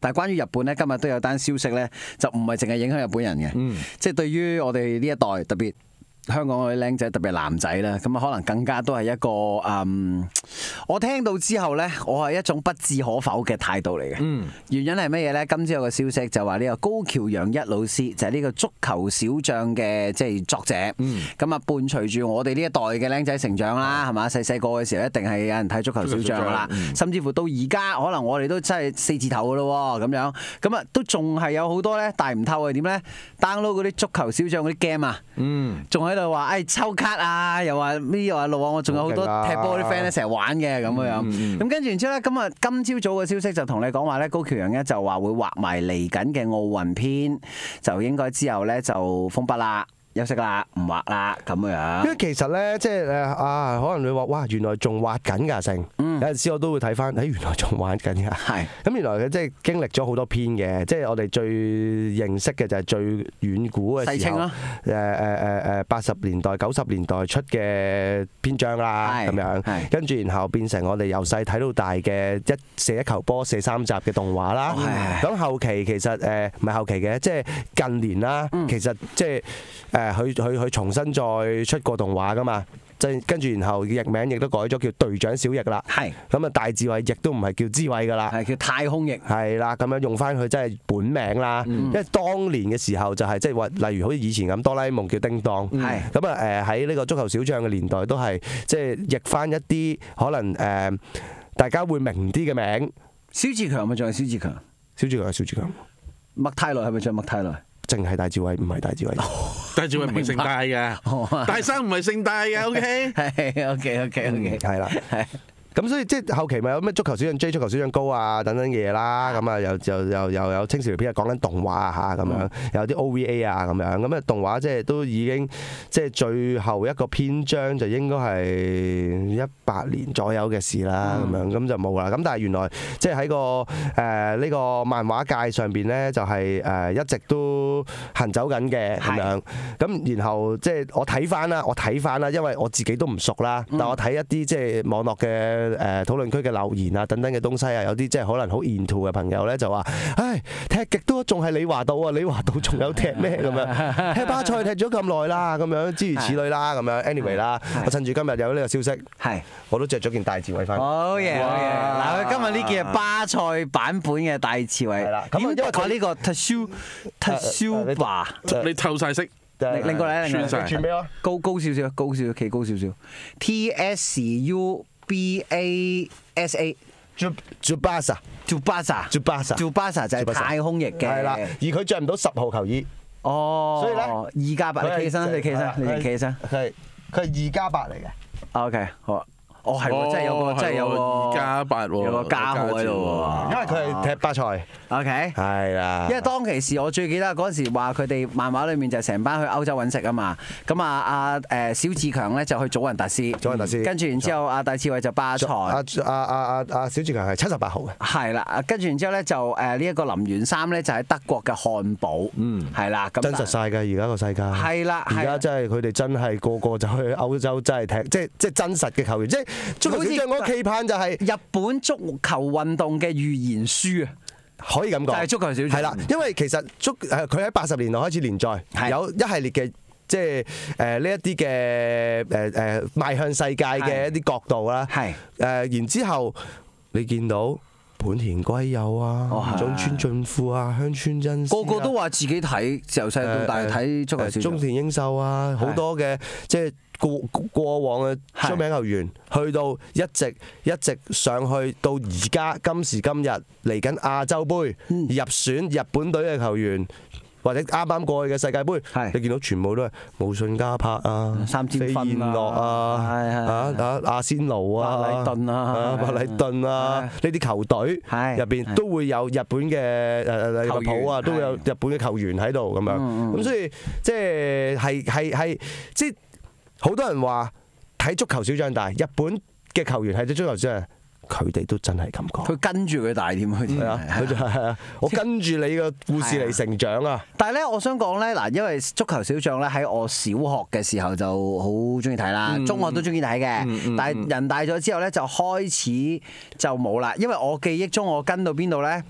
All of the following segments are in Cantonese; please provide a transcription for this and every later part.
但係關於日本咧，今日都有單消息咧，就唔係淨係影響日本人嘅，即係對於我哋呢一代特別。香港嗰啲僆仔特別係男仔啦，咁啊可能更加都係一個我聽到之後呢，我係一種不置可否嘅態度嚟嘅。原因係乜嘢呢？今朝有個消息就話呢個高橋陽一老師就係呢個足球小將嘅即係作者，咁啊伴隨住我哋呢一代嘅僆仔成長啦，係嘛？細細個嘅時候一定係有人睇足球小將啦，甚至乎到而家可能我哋都真係4字頭噶咯咁樣，咁啊都仲係有好多呢大唔透係點呢 download 嗰啲足球小將嗰啲 game 啊，仲喺度話誒抽卡啊，又話咩又話路啊，我仲有好多踢波啲 friend 咧成日玩嘅咁樣。咁跟住然之後咧，咁啊今朝早嘅消息就同你講話咧，高橋陽一就話會畫埋嚟緊嘅奧運篇，就應該之後咧就封筆啦。休息啦，唔畫啦咁樣。 因為其實咧，即係可能你話哇，原來仲畫緊㗎成。有陣時我都會睇翻，原來仲玩緊㗎。係。咁原來佢即係經歷咗好多篇嘅，即係我哋最認識嘅就係最遠古嘅時候。世青咯。80年代、90年代出嘅篇章啦，咁樣。跟住然後變成我哋由細睇到大嘅射一球波射3集嘅動畫啦。咁後期其實唔係後期嘅，即係近年啦。其實即係佢重新再出過動畫噶嘛，即係跟住然後譯名亦都改咗叫隊長小翼啦。係咁啊，大智慧亦都唔係叫智慧噶啦，係叫太空翼。係啦，咁樣用翻佢真係本名啦。因為當年嘅時候就係即係話，例如好似以前咁，哆啦 A 夢叫叮當。係咁啊喺呢個足球小將嘅年代都係即係譯翻一啲可能大家會明啲嘅名。蕭志強咪仲係蕭志強？蕭志強係蕭志強。麥泰來係咪仲係麥泰來？淨係大智慧，唔係大智慧。 大智慧唔係姓大嘅，大生唔係姓大嘅。OK， 係 OK， 係啦。咁所以即係後期咪有咩足球小將 J、足球小將高啊等等嘅嘢啦，咁啊又有青少年片講緊動畫啊嚇咁樣，有啲 OVA 啊咁樣，咁啊動畫即係都已經即係最後一個篇章就應該係18年左右嘅事啦，咁樣咁就冇啦。咁但係原來即係喺個呢個漫畫界上邊咧，就係一直都行走緊嘅咁樣。咁然後即係我睇翻啦，因為我自己都唔熟啦，但我睇一啲即係網絡嘅討論區嘅留言啊，等等嘅東西啊，有啲即係可能好 into 嘅朋友咧就話：唉，踢極都仲係李華道啊！李華道仲有踢咩咁樣？踢巴塞踢咗咁耐啦，咁樣諸如此類啦，咁樣 anyway 啦。我趁住今日有呢個消息，我都着咗件大智慧翻。好嘢！ 嗱，今日呢件係巴塞版本嘅大智慧。係啦，咁因為佢呢個 Tsuba 吧， 你透晒色。 另個咧， 傳俾我， 高少少，企高少少。TSUBASA。Tsubasa 就係太空翼嘅， 係啦，而佢着唔到10號球衣， 所以咧2+8，你企起身，你企起身， 佢係2+8嚟嘅。 OK， 好。哦，係喎，真係有個 2+8喎， 有個加號喺度喎， 因為佢係踢巴塞。 OK， 係啦。 因為當其時我最記得嗰陣時話佢哋漫畫裏面就成班去歐洲揾食啊嘛。咁啊小志強咧就去祖雲達斯，跟住然之後阿大智慧就巴塞。 小志強係78號嘅。係啦，跟住然之後咧就呢一個林源三咧就喺德國嘅漢堡。係啦，咁真實晒㗎而家個世界。 係啦， 而家真係佢哋真係個個就去歐洲真係踢，即係真實嘅球員，即係。足球小將嗰個期盼就係日本足球運動嘅預言書啊， 可以咁講。就係足球小將。 係啦，因為其實佢喺80年代開始連載，有一系列嘅即係呢一啲嘅邁向世界嘅一啲角度啦。係然之後你見到本田圭佑啊、中村俊輔啊、香川真司， 個個都話自己睇由細到大睇足球小將。 中田英壽啊，好多嘅即係。過往嘅出名球員，去到一直上去到而家今時今日嚟緊亞洲杯入選日本隊嘅球員，或者啱啱過去嘅世界盃，你見到全部都係無信加柏啊、 三笘飛燕諾啊、阿仙奴啊、白禮頓啊呢啲球隊入邊都會有日本嘅利物浦啊，都會有日本嘅球員喺度咁樣，咁所以即係即係。好多人話睇足球小將大，日本嘅球員係睇足球小將，佢哋都真係咁講。佢跟住佢大添，佢就係我跟住你個故事嚟成長啊！但係咧，我想講咧嗱，因為足球小將咧喺我小學嘅時候就好中意睇啦，中學都中意睇嘅，但係人大咗之後咧就開始就冇啦，因為我記憶中我跟到邊度咧？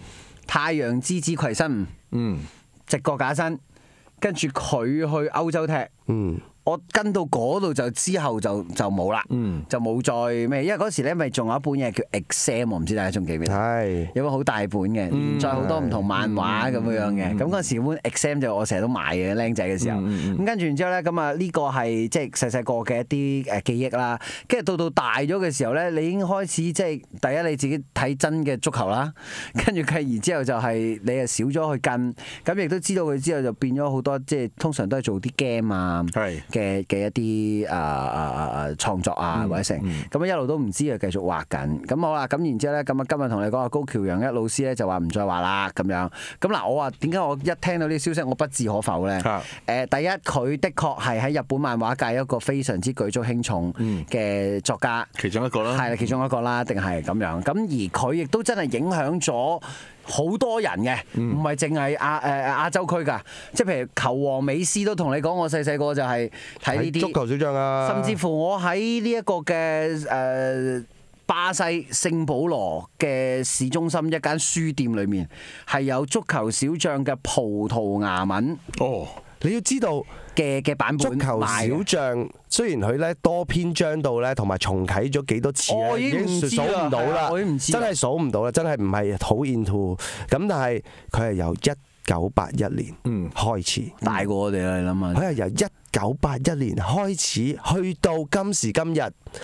太陽之子葵生吳，直角架身，跟住佢去歐洲踢。我跟到嗰度就之後就冇啦，就冇再咩，因為嗰時咧咪仲有一本嘢叫 Exam， 我唔知大家仲記唔記得？係有本好大本嘅，連載好多唔同漫畫咁樣嘅。咁嗰時本 Exam 就我成日都買嘅，僆仔嘅時候。咁跟住然之後咧，咁啊呢個係即係細細個嘅一啲誒記憶啦。跟住到大咗嘅時候咧，你已經開始即係第一你自己睇真嘅足球啦，跟住繼而之後就係你又少咗去跟，咁亦都知道佢之後就變咗好多即係通常都係做啲 game 啊。嘅一啲創作啊或者成咁一路都唔知啊，繼續畫緊咁好啦。咁然之後咧，咁啊今日同你講啊，高橋陽一老師咧就話唔再畫啦咁樣。咁嗱，我話點解我一聽到呢啲消息我不置可否咧？第一佢的確係喺日本漫畫界一個非常之舉足輕重嘅作家， 其中一個啦， 係啦，其中一個啦，定係咁樣。咁而佢亦都真係影響咗好多人嘅，唔係淨係亞洲區㗎，即係譬如球王美斯都同你講，我細細個就係睇呢啲足球小將啊， 甚至乎我喺呢一個嘅巴西聖保羅嘅市中心一間書店裏面係有足球小將嘅葡萄牙文。 哦，你要知道嘅版本， 足球小將雖然佢咧多篇章到咧，同埋重啟咗幾多次已經數唔到啦，真係數唔到啦，真係唔係好 into。咁但係佢係由1981年開始， 大過我哋啦，你諗下。 佢係由1981年開始，去到今時今日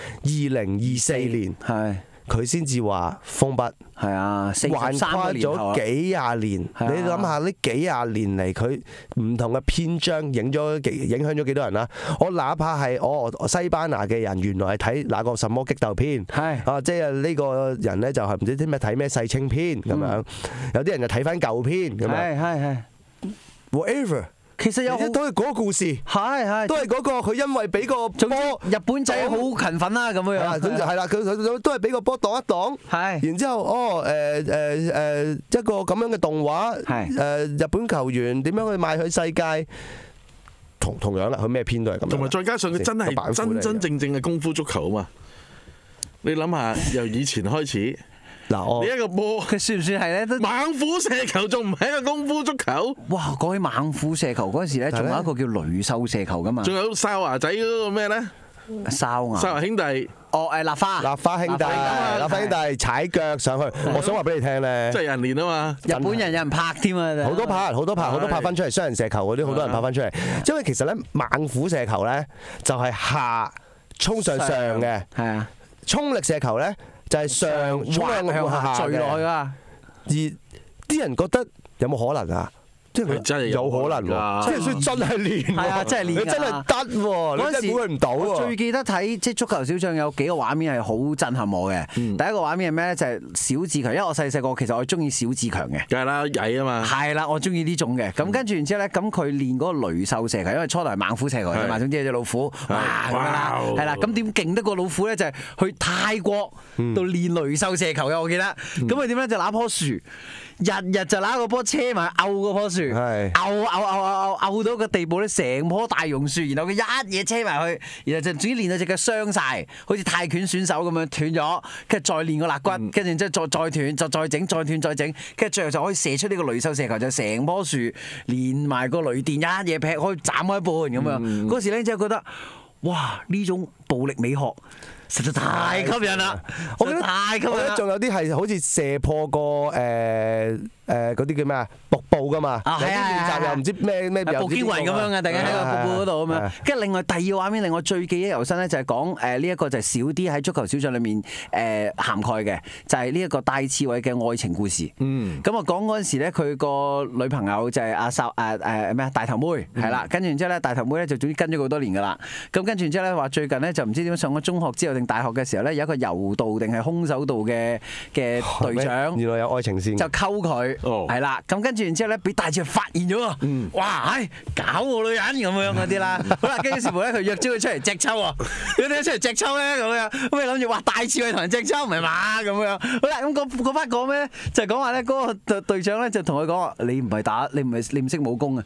2024年，係佢先至話封筆。 係啊， 橫跨咗幾廿年，你諗下呢幾廿年嚟，佢唔同嘅篇章影響咗幾多人啦？我哪怕係西班牙嘅人，原來係睇那個什麼激鬥篇，即係呢個人咧就係唔知啲咩睇咩世青篇咁樣，有啲人就睇翻舊篇咁樣，係 whatever。其實都係嗰個故事，都係嗰個佢因為俾個波， 日本仔好勤奮啦咁樣， 咁就係啦，佢都係俾個波擋一擋，然之後一個咁樣嘅動畫，日本球員點樣去賣去世界，同樣啦，佢咩篇都係咁， 同埋再加上佢真係真正嘅功夫足球啊嘛，你諗下由以前開始。嗱，你一個波， 佢算唔算係咧？ 猛虎射球仲唔係一個功夫足球？ 哇！講起猛虎射球嗰陣時咧，仲有一個叫雷獸射球噶嘛。 仲有哨牙仔嗰個咩咧？ 哨牙兄弟。 立花兄弟踩腳上去。我想話俾你聽咧， 即係人練啊嘛。 日本人有人拍添啊， 好多拍翻出嚟，雙人射球嗰啲好多人拍翻出嚟。因為其實咧，猛虎射球咧就係下衝上嘅，係啊，衝力射球咧。就係上向下墜落去啊！而啲人覺得有冇可能啊？即係佢真係有可能喎，即係所以真係練，係啊，真係練，你真係得喎，你真係估佢唔到喎。 最記得睇即係足球小將有幾個畫面係好震撼我嘅。第一個畫面係咩咧？就係小志強，因為我細個其實我中意小志強嘅。 梗係啦，曳啊嘛。係啦，我中意呢種嘅。咁跟住然之後咧，咁佢練嗰個雷獸射球，因為初頭係猛虎射球啫嘛，總之係隻老虎，哇咁樣啦，係啦。咁點勁得過老虎咧？就係去泰國度練雷獸射球嘅，我記得。咁佢點咧？就揦棵樹。日日就揦個波車埋去勾嗰棵樹，勾到個地步咧，成棵大榕樹，然後佢一嘢車埋去，然後就總之練到隻腳傷晒，好似泰拳選手咁樣斷咗，跟住再練個肋骨，跟住然之後再斷，就再整，再斷再整，跟住最後就可以射出呢個雷獸射球，就成棵樹連埋個雷電一嘢劈可以斬開一半咁樣。嗰時咧真係覺得，哇！呢種暴力美學實在太吸引啦！我覺得太吸引啦！ 仲有啲係好似射破個嗰啲叫咩啊？瀑布噶嘛，有啲練習又唔知咩步驚雲咁樣嘅，突然間喺個瀑布嗰度咁樣。跟住另外第二個畫面令我最記憶猶新咧，就係講呢一個就係少啲喺足球小將裏面涵蓋嘅，就係呢一個戴志偉嘅愛情故事。咁啊講嗰陣時咧，佢個女朋友就係大頭妹係啦，跟住然之後咧，大頭妹咧就總之跟咗好多年噶啦。咁跟住然之後咧話最近咧就唔知點樣上咗中學之後定大學嘅時候咧，有一個柔道定係空手道嘅隊長， 原來有愛情線， 就溝佢係啦。咁跟住然之後咧，俾大志發現咗喎，哇！搞我女人咁樣嗰啲啦。好啦，跟住時乎咧，佢約咗佢出嚟隻抽喎，點解出嚟隻抽咧咁樣？咁你諗住話大志偉同人隻抽唔係嘛咁樣？好啦，咁嗰班講咩咧？就係講話咧，嗰個隊長咧就同佢講話：你唔係你唔識武功啊！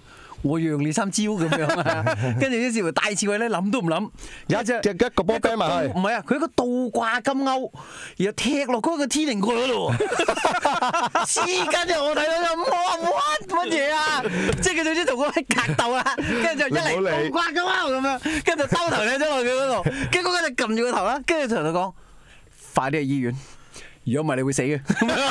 我讓你三招咁樣啊，跟住於是乎戴志偉咧諗都唔諗， 一個波啤埋去， 唔係啊，佢一個倒掛金鈎，然後踢落嗰個天靈蓋嗰度，黐筋啊！我睇到就乜嘢啊？即係佢總之同嗰位格鬥啦，跟住就一嚟倒掛金鈎咁樣，跟住就兜頭掟咗落佢嗰度，跟住嗰個就撳住個頭啦，跟住同佢講：快啲去醫院，如果唔係你會死嘅。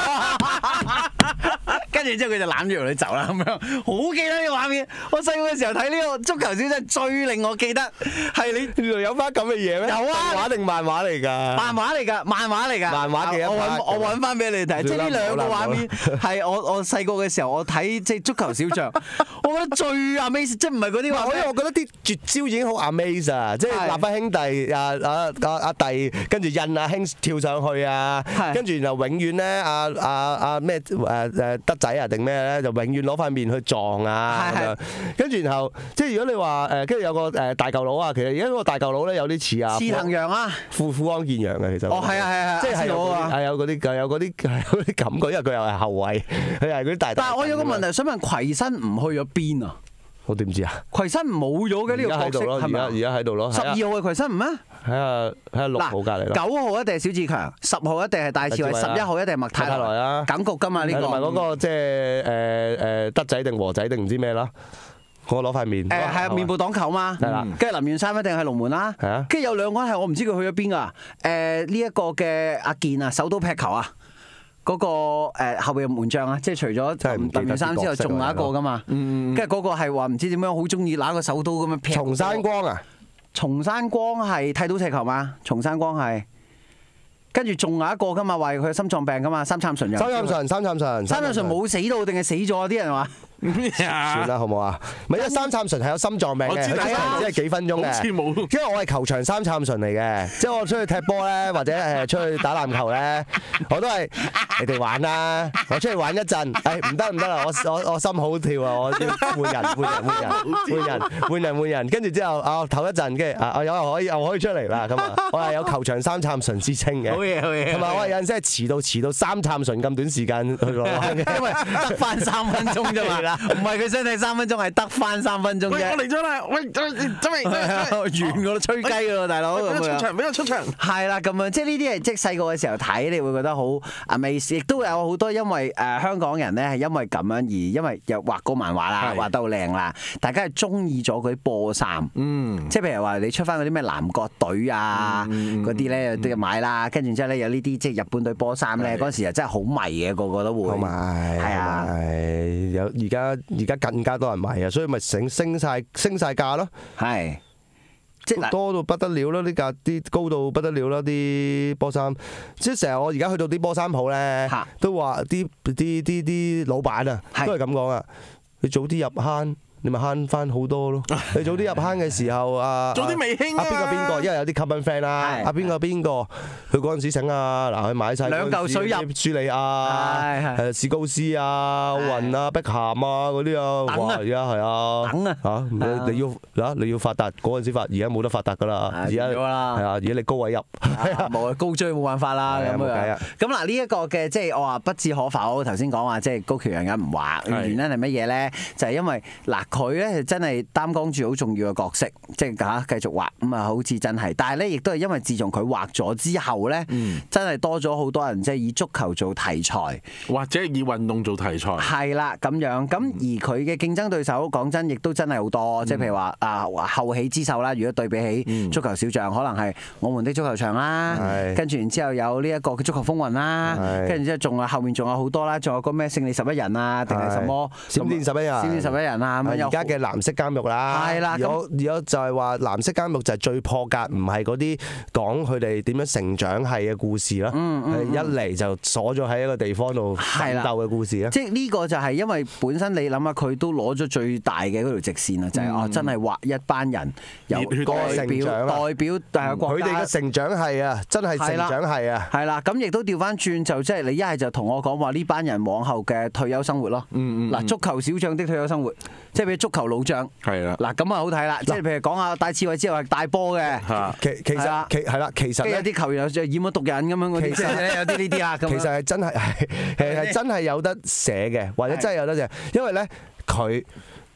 跟住之後佢就攬住條女走啦，咁樣好記得呢個畫面。我細個嘅時候睇呢個足球小將，最令我記得係你原來有翻咁嘅嘢咩？有啊，畫定漫畫嚟㗎？漫畫嚟㗎， 漫畫嚟㗎。 漫畫嘅我揾翻俾你睇，即係呢兩個畫面係我細個嘅時候我睇即係足球小將，我覺得最 amaze， 即係唔係嗰啲話。 我覺得啲絕招已經好 amaze 啊！即係立翻兄弟阿弟，跟住印阿兄跳上去啊，跟住然後永遠咧阿咩德仔啊定咩咧，就永遠攞塊面去撞啊咁樣，跟住然後即係如果你話跟住有個大舊佬啊，其實而家嗰個大舊佬咧有啲似啊， 似藤陽啊， 富安健洋嘅其實。哦，係啊， 即係有嗰啲感覺，因為佢又係後衛，佢係嗰啲大。 但係我有個問題想問，葵新唔去咗邊啊？ 我點知啊？ 葵新冇咗嘅呢個角色係咪？ 而家喺度咯。12 號係葵新唔咩？ 睇下6號隔離咯。 9號一定係小志強，10號一定係戴志偉，11號一定係麥泰來啊。梗局㗎嘛呢個。同埋嗰個即係德仔定和仔定唔知咩啦。我攞塊面。係啊，面部擋球嘛。係啦。跟住林源三一定係龍門啦。係啊。跟住有兩個人係我唔知佢去咗邊㗎。呢一個嘅阿健啊，手刀劈球啊。嗰個後邊嘅門將啊，即係除咗林源三之後，仲有一個㗎嘛。跟住嗰個係話唔知點樣好中意拿個手刀咁樣劈。 松山光啊！ 松山光係剃刀射球嘛？松山光係。跟住仲有一個㗎嘛，話佢有心臟病㗎嘛，三杉純。三杉純冇死到定係死咗？啲人話。 算啦，好唔好啊？唔係，因為三杉純係有心臟病嘅，只係幾分鐘嘅。因為我係球場三杉純嚟嘅，即係我出去踢波咧，或者出去打籃球咧，我都係你哋玩啦。我出去玩一陣，唔得啦，我心好跳啊！我要換人，跟住之後唞一陣，跟住又可以出嚟啦。咁啊，我係有球場三杉純之稱嘅。好嘢。同埋我係有陣時係遲到三杉純咁短時間去攞嘅，因為得翻3分鐘啫嘛。唔係佢身體3分鐘，係得翻3分鐘啫。我嚟咗啦！喂，準備完㗎啦，吹雞㗎啦，大佬。俾我出場。係啦，咁樣即係呢啲係即係細個嘅時候睇，你會覺得好 amaze，亦都有好多因為香港人咧係因為咁樣而因為又畫過漫畫啦，畫得好靚啦，大家係中意咗嗰啲波衫。即係譬如話你出翻嗰啲咩南國隊啊嗰啲咧，都要買啦。跟住之後咧有呢啲即係日本隊波衫咧，嗰陣時又真係好迷嘅，個個都會。係啊， 有而家更加多人買啊，所以咪升晒價咯。係，即係多到不得了啦！啲價啲高到不得了啦！啲波衫，即係成日我而家去到啲波衫鋪咧，都話啲老闆啊，都係咁講啊，你早啲入坑。你咪慳翻好多咯！你早啲入坑嘅時候早啲未興啊！邊個？因為有啲 common friend 啦，邊個？佢嗰陣時醒啊！嗱，佢買晒 2嚿水入舒利亞、史高斯啊、奧運啊、碧咸啊嗰啲啊，哇！而家係啊，等啊你要發達嗰陣時發，而家冇得發達噶啦，而家係啊，而家你高位入， 冇高追冇辦法啦咁樣。咁嗱呢一個嘅即係我話不置可否。頭先講話即係高橋陽一唔畫，原因係乜嘢咧？就係因為嗱。佢咧係真係擔當住好重要嘅角色，即係繼續畫咁啊，好似真係。但係咧，亦都係因為自從佢畫咗之後咧，真係多咗好多人即係以足球做題材， 或者以運動做題材。 係啦，咁樣咁而佢嘅競爭對手講真，亦都真係好多。即係譬如話後起之秀啦，如果對比起足球小將，可能係我們的足球場啦，跟住然之後有呢一個嘅足球風雲啦，跟住之後仲有後面仲有好多啦，仲有個咩勝利11人啊，定係什麼閃電11人啊咁樣。 而家嘅藍色監獄啦，係啦。如果就係話藍色監獄就係最破格，唔係嗰啲講佢哋點樣成長係嘅故事啦。一嚟就鎖咗喺一個地方度奮鬥嘅故事啦。即係呢個就係因為本身你諗下，佢都攞咗最大嘅嗰條直線啊，就係真係畫一班人由代表國家。佢哋嘅成長係啊，真係成長係啊。係啦，咁亦都調翻轉就即係你一係就同我講話呢班人往後嘅退休生活咯。嗱，足球小將的退休生活，即係俾足球老將。係啦，嗱咁啊好睇啦，即係譬如講下戴志偉之後係大波嘅，其實係啦，其實咧有啲球員就染咗毒癮咁樣嗰啲，其實咧有啲呢啲啊，其實係真係係真係有得寫嘅，或者真係有得寫，因為咧佢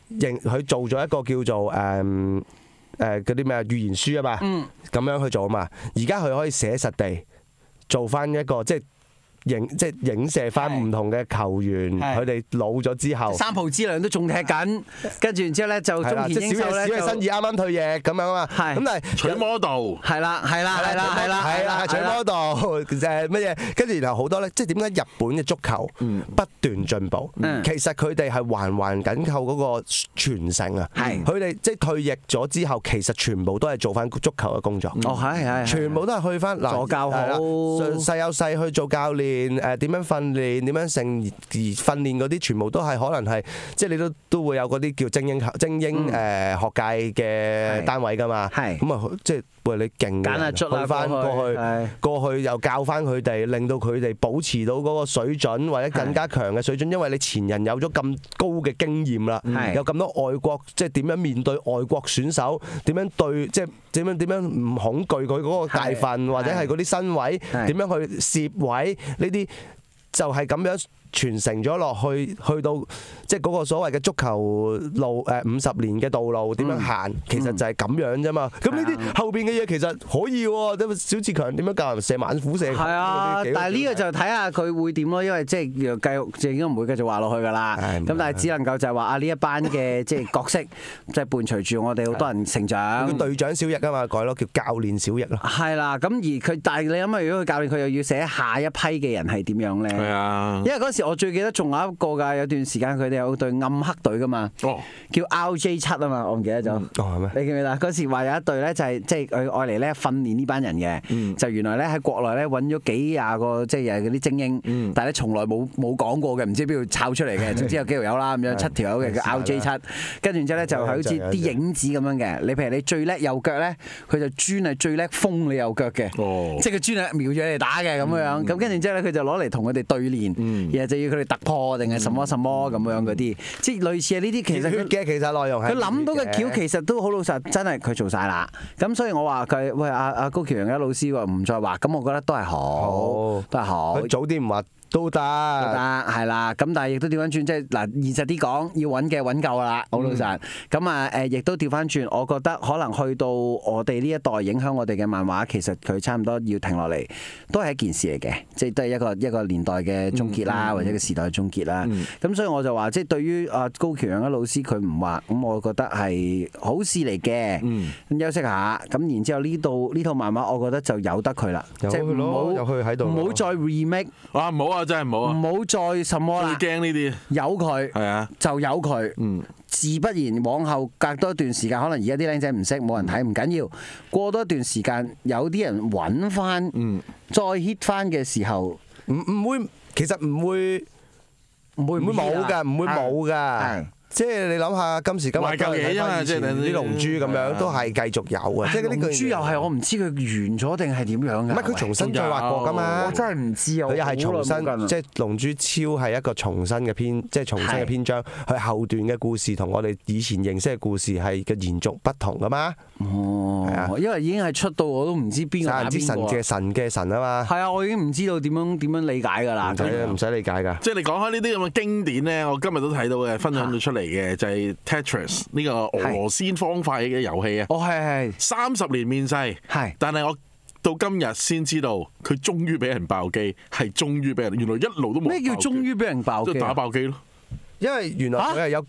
佢做咗一個叫做嗰啲咩預言書啊嘛，咁樣去做啊嘛。而家佢可以寫實地做翻一個即係影射翻唔同嘅球員，佢哋老咗之後， 三浦知良都仲踢緊，跟住然之後咧就中田英壽咧， 小野伸二啱啱退役咁樣啊嘛。咁但係取魔道係啦， 取魔道乜嘢？跟住然後好多咧，即係點解日本嘅足球不斷進步？其實佢哋係環緊扣嗰個傳承啊。佢哋即係退役咗之後，其實全部都係做翻足球嘅工作。全部都係去翻助教好， 細有細去做教練。點樣訓練，點樣成而訓練嗰啲，全部都係可能係即係你都會有嗰啲叫精英學界嘅單位㗎嘛。咁啊，即係喂你勁嘅，去翻過去又教翻佢哋，令到佢哋保持到嗰個水準或者更加強嘅水準。因為你前人有咗咁高嘅經驗啦，有咁多外國即係點樣面對外國選手，點樣對即係點樣唔恐懼佢嗰個大份或者係嗰啲身位，點樣去攝位。呢啲就係咁樣傳承咗落去，去到即係嗰個所謂嘅足球路50年嘅道路點樣行，其實就係咁樣啫嘛。咁呢啲後邊嘅嘢其實可以喎，咁小志強點樣教人射猛虎射？ 係啊，但係呢個就睇下佢會點咯，因為即係繼續應該唔會繼續話落去㗎啦。咁但係只能夠就係話啊呢一班嘅即係角色，即係伴隨住我哋好多人成長。 叫隊長小翼啊嘛，改咯叫教練小翼咯。 係啦，咁而佢但係你諗下，如果佢教練佢又要寫下一批嘅人係點樣咧？係啊，因為嗰時我最記得仲有一個㗎，有段時間佢哋有隊暗黑隊㗎嘛，叫 RJ7 啊嘛，我唔記得咗。係咩？你記唔記得？嗰時話有一隊咧就係即係佢愛嚟咧訓練呢班人嘅，就原來咧喺國內咧揾咗幾廿個即係又係嗰啲精英，但係咧從來冇講過嘅，唔知邊度抄出嚟嘅，總之有幾條友啦咁樣，7條友嘅叫 RJ7，跟住然之後咧就係好似啲影子咁樣嘅。你譬如你最叻右腳咧，佢就專係最叻封你右腳嘅，即係佢專係瞄住你嚟打嘅咁樣。咁跟住之後咧佢就攞嚟同佢哋對練，然後就要佢哋突破定係什麼什麼咁樣嗰啲，即係類似係呢啲其實其實內容係佢諗到嘅橋其實都好老實，真係佢做晒啦。咁所以我話佢喂阿高橋陽一老師話唔再畫，咁我覺得都係好，都係好。 佢早啲唔畫都得， 係啦。咁但係亦都調翻轉，即係嗱現實啲講，要揾嘅揾夠啦，好老實。咁啊亦都調翻轉，我覺得可能去到我哋呢一代影響我哋嘅漫畫，其實佢差唔多要停落嚟，都係一件事嚟嘅，即係都係一個年代嘅終結啦，或者個時代嘅終結啦。咁所以我就話，即係對於阿高橋陽一老師佢唔畫，咁我覺得係好事嚟嘅。休息下，咁然之後呢套漫畫，我覺得就由得佢啦，即係唔好再 remake。 唔好啊！真係唔好啊！ 唔好再什麼啦！ 最驚呢啲， 由佢係啊， 就由佢。自不然往後隔多一段時間，可能而家啲僆仔唔識，冇人睇唔緊要。過多一段時間，有啲人揾翻，再 hit 翻嘅時候， 唔會，其實唔會冇㗎，唔會冇㗎。即係你諗下，今時今日都係睇翻以前啲龍珠咁樣，都係繼續有啊！即係嗰啲龍珠又係我唔知佢完咗定係點樣㗎？ 唔係佢重新再畫過㗎嘛？ 我真係唔知啊！ 佢又係重新，即係龍珠超係一個重新嘅篇，即係重新嘅篇章。佢後段嘅故事同我哋以前認識嘅故事係嘅延續不同㗎嘛？係啊， 因為已經係出到我都唔知邊個打邊個。 神嘅神啊嘛！ 係啊，我已經唔知道點樣理解㗎啦。 唔使理解㗎。 即係你講開呢啲咁嘅經典咧，我今日都睇到嘅，分享咗出嚟嘅就係 Tetris 呢個俄羅斯方塊嘅遊戲啊！ 係 30年面世，但係我到今日先知道佢終於俾人爆機，係終於俾人，原來一路都冇。 咩叫終於俾人爆機？ 即係打爆機咯。 因為原來佢係有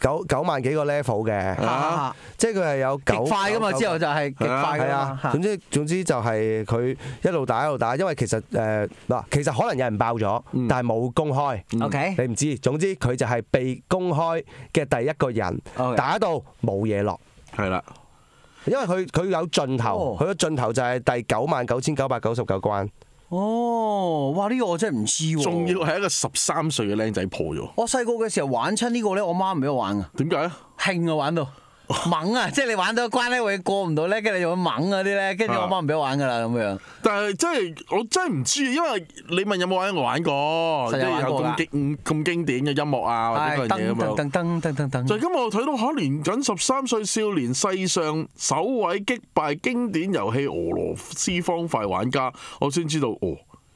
9萬幾個 level 嘅，即係佢係有極快噶嘛，之後就係極快㗎嘛。 總之就係佢一路打一路打，因為其實其實可能有人爆咗，但係冇公開。 OK， 你唔知。總之佢就係被公開嘅第一個人，打到冇嘢落。 係啦， 因為佢有盡頭，佢個盡頭就係第99,999關。 哇！呢個我真係唔知喎。 仲要係一個13歲嘅僆仔破咗。 我細個嘅時候玩親呢個咧，我媽唔俾我玩啊。 點解啊？ 興啊，玩到猛啊！即係你玩到一關咧，會過唔到咧，跟住你就會猛嗰啲咧，跟住我媽唔俾我玩噶啦咁樣。但係我真係唔知，因為你問有冇玩我玩過，即係有咁經典嘅音樂啊，或者嗰樣嘢咁樣。噔。就今日我睇到嚇，年僅13歲少年，世上首位擊敗經典遊戲俄羅斯方塊玩家，我先知道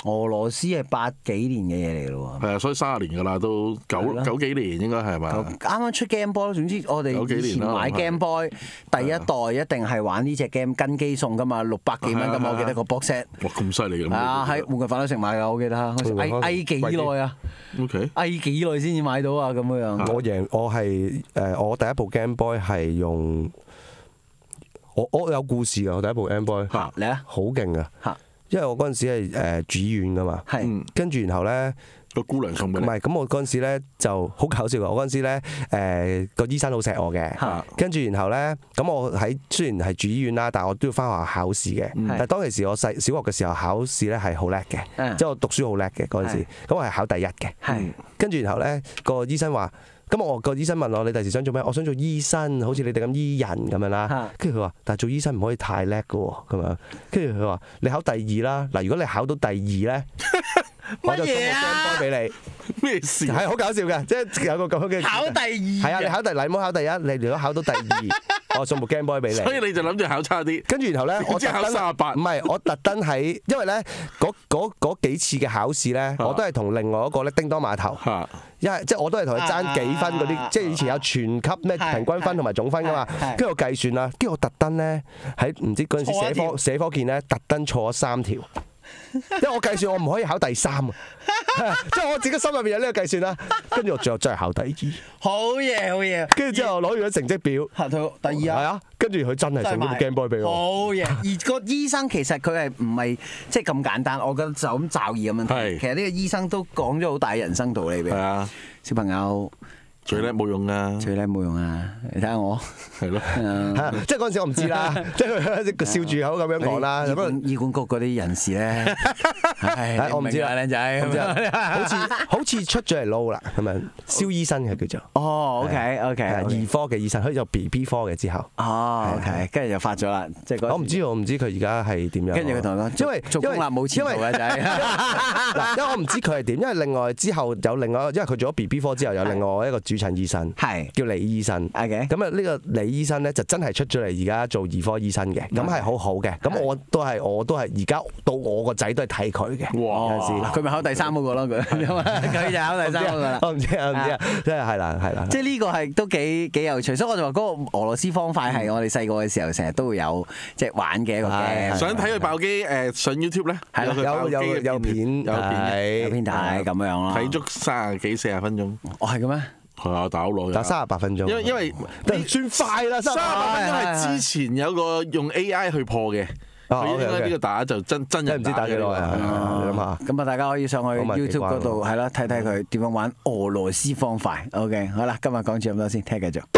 俄羅斯係80幾年嘅嘢嚟咯喎。 係啊，所以30年㗎啦，都九幾年應該係嘛？ 啱啱出 Game Boy，總之我哋以前買 Game Boy 第一代一定係玩呢隻 game 跟機送㗎嘛，600幾蚊㗎嘛，我記得個 box set。 哇，咁犀利㗎！ 啊，喺玩具反斗城買㗎，我記得。翳幾耐啊 ？OK， 翳幾耐先至買到啊？咁樣。 我第一部 Game Boy 係用我有故事㗎，我第一部 Game Boy。 你啊， 好勁啊！因為我嗰陣時係住醫院㗎嘛，跟住然後咧個姑娘送俾你。 唔係，咁我嗰陣時咧就好搞笑㗎。我嗰陣時咧個醫生好錫我嘅，跟住然後咧咁我雖然係住醫院啦，但係我都要翻學校考試嘅。但係當其時我小學嘅時候考試咧係好叻嘅，即係我讀書好叻嘅嗰陣時，咁我係考第一嘅。跟住然後咧個醫生話。咁我個醫生問我：你第時想做咩？我想做醫生，好似你哋咁醫人咁樣啦。跟住佢話：但係做醫生唔可以太叻㗎喎，咁樣。跟住佢話：你考第2啦。嗱，如果你考到第2咧，我就送個 Game Boy 俾你。 咩事？ 係好搞笑嘅，即係有個咁樣嘅。考第2。係啊，你考第，你唔好考第1，你如果考到第2，我送部 Game Boy 俾你。所以你就諗住考差啲。跟住然後咧，我即係考38。唔係，我特登喺，因為咧嗰幾次嘅考試咧，我都係同另外一個咧叮當碼頭。即係我都係同佢爭幾分嗰啲，即係以前有全級咩平均分同埋總分噶嘛，跟住我計算啦，跟住我特登咧喺唔知嗰陣時寫科件咧，特登錯咗3條，因為我計算我唔可以考第3啊，即係我自己心入邊有呢個計算啦，跟住我最後真係考第2， 好嘢好嘢， 跟住之後攞完咗成績表， 考到第2啊， 係啊，跟住佢真係送咗部 Game Boy 俾我， 好嘢。而個醫生其實佢係唔係即係咁簡單，我覺得就咁驟耳咁樣睇，其實呢個醫生都講咗好大人生道理俾我。小朋友最叻冇用啊！ 最叻冇用啊！你睇下我係咯， 即係嗰陣時我唔知啦，即係佢笑住口咁樣講啦。 醫管局嗰啲人士咧， 我唔知啦， 靚仔， 好似出咗嚟撈啦，係咪？蕭醫生嘅叫做。 哦，OK， 兒科嘅醫生，佢就 BB 科嘅之後。 哦，OK，跟住就發咗啦，即係我唔知佢而家係點樣。 跟住佢同我講，因為做公立冇前途嘅仔。 嗱，因為我唔知佢係點，因為另外之後有另外，因為佢做咗 BB 科之後有另外一個主診醫生，叫李醫生。咁啊，呢個李醫生咧就真係出咗嚟而家做兒科醫生嘅，咁係好好嘅。咁我都係而家到我個仔都係睇佢嘅。 哇！ 有陣時佢咪考第3嗰個咯，佢就考第3嗰個啦。 我唔知啊，即係係啦。 即係呢個係都幾有趣，所以我就話嗰個俄羅斯方塊係我哋細個嘅時候成日都會有即係玩嘅一個 game。 想睇佢爆機上 YouTube 咧， 有片睇咁樣咯， 睇足30幾40分鐘。 哦，係嘅咩？ 係啊，打好耐。 打38分鐘。 因為算快啦，38 分鐘係之前有個用 AI 去破嘅。佢應該呢個打就真人唔知打幾耐啊？諗下。 咁啊，大家可以上去 YouTube 嗰度係啦，睇睇佢點樣玩俄羅斯方塊。OK， 好啦，今日講住咁多先，聽繼續。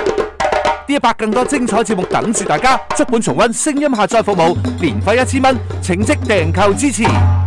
D100更多精彩節目等住大家，足本重溫聲音下載服務，年費1000蚊，請即訂購支持。